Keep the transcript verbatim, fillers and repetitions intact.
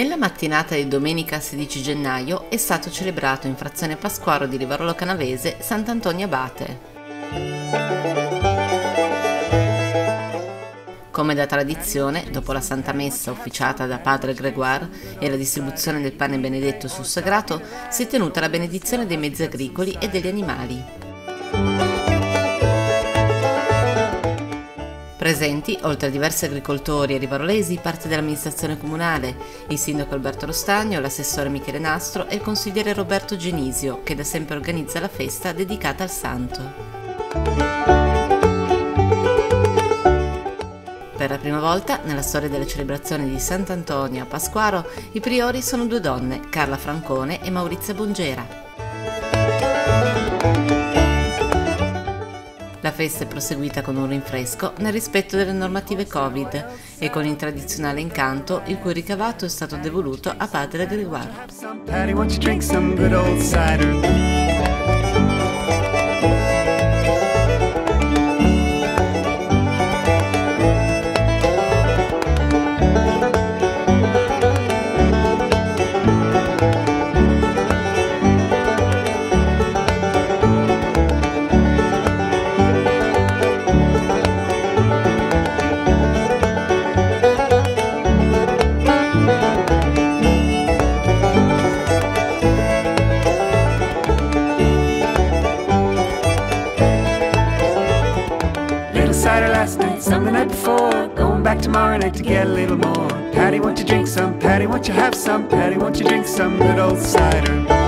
Nella mattinata di domenica sedici gennaio è stato celebrato in frazione Pasquaro di Rivarolo Canavese Sant'Antonio Abate. Come da tradizione, dopo la Santa Messa officiata da Padre Gregoire e la distribuzione del pane benedetto sul sagrato, si è tenuta la benedizione dei mezzi agricoli e degli animali. Presenti, oltre a diversi agricoltori e rivarolesi, parte dell'amministrazione comunale, il sindaco Alberto Rostagno, l'assessore Michele Nastro e il consigliere Roberto Genisio, che da sempre organizza la festa dedicata al santo. Per la prima volta, nella storia delle celebrazioni di Sant'Antonio a Pasquaro, i priori sono due donne, Carla Francone e Maurizia Bongera. La festa è proseguita con un rinfresco nel rispetto delle normative Covid e con il tradizionale incanto il cui ricavato è stato devoluto a Padre Gregoire. Cider last night, some the night before. Going back tomorrow night to get a little more. Patty, won't you drink some? Patty, won't you have some? Patty, won't you drink some good old cider?